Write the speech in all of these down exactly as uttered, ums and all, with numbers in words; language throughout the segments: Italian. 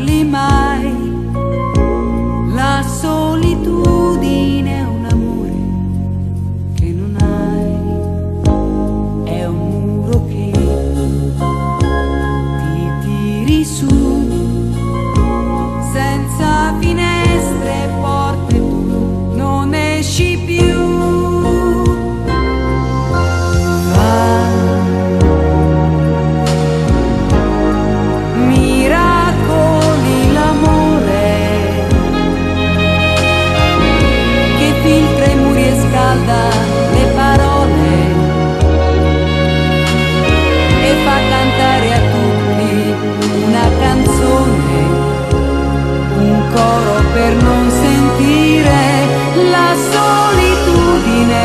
parli mai. La solitudine è un amore che non hai, è un muro che ti tiri su, senza finestre e porte tu non esci più. Le parole e fa cantare a tutti una canzone, un coro per non sentire la solitudine,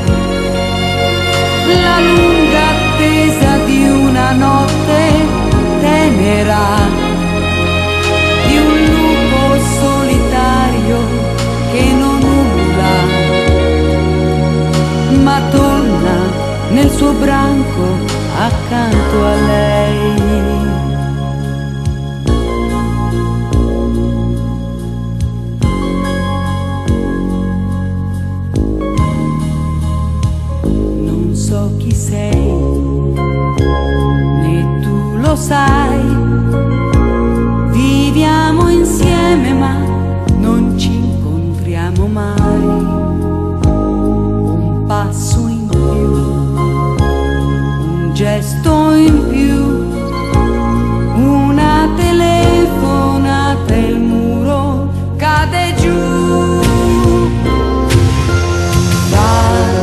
la lunga attesa di una notte tenera, di un lupo solitario che non urla ma torna nel suo branco accanto a lei. Non so chi sei, né tu lo sai, viviamo insieme ma non ci incontriamo mai. Passo in più, un gesto in più, una telefonata e il muro cade giù. Dai,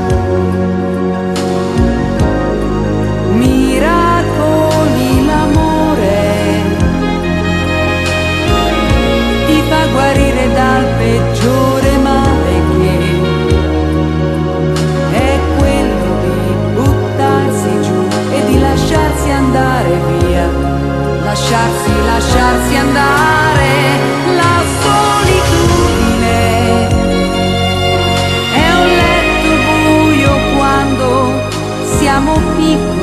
miracoli l'amore ti fa guarire dal peggiore male che lasciarsi andare via, lasciarsi, lasciarsi andare. La solitudine è un letto buio quando siamo piccoli.